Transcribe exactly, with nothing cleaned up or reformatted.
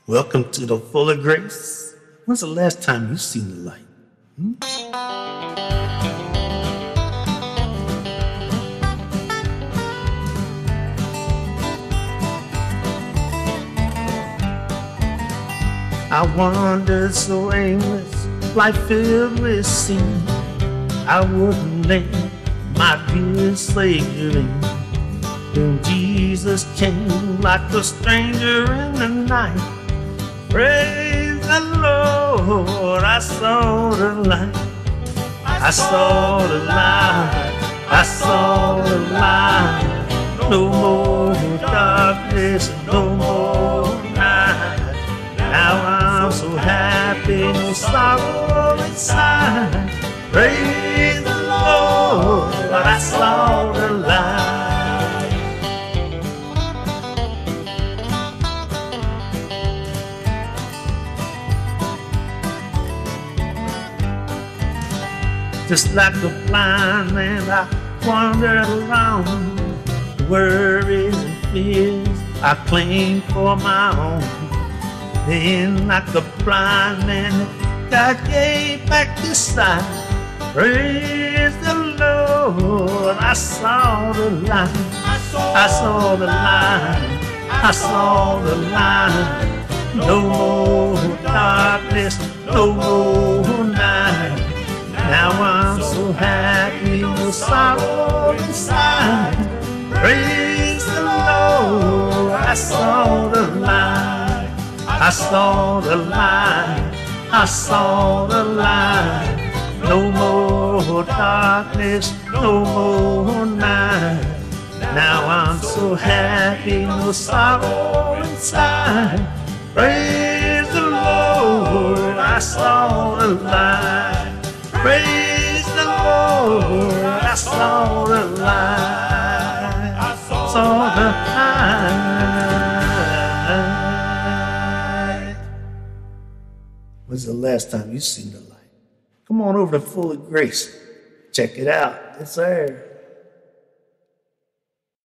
Welcome to the full of grace. When's the last time you seen the light? Hmm? I wandered so aimless, life filled with sin. I wouldn't let my dear Savior in. Then Jesus came like a stranger in the night. Praise the Lord, I saw the light. I saw the light, I saw the light. No more darkness, no more night. Now I'm so happy, no sorrow inside. Praise the Lord, I saw the light. Just like a blind man, I wandered around. Worries and fears I claimed for my own. Then like a blind man, God gave back his sight. Praise the Lord, I saw the light. I saw the light, I saw the light. No more darkness, no more night. Now I'm so happy, no sorrow inside. Praise the Lord, I saw the light. I saw the light, I saw the light. No more darkness, no more night. Now I'm so happy, no sorrow inside. Praise the Lord, I saw the light. Praise the Lord, I saw the light. I saw the light. When's the last time you seen the light? Come on over to Full of Grace. Check it out. It's there.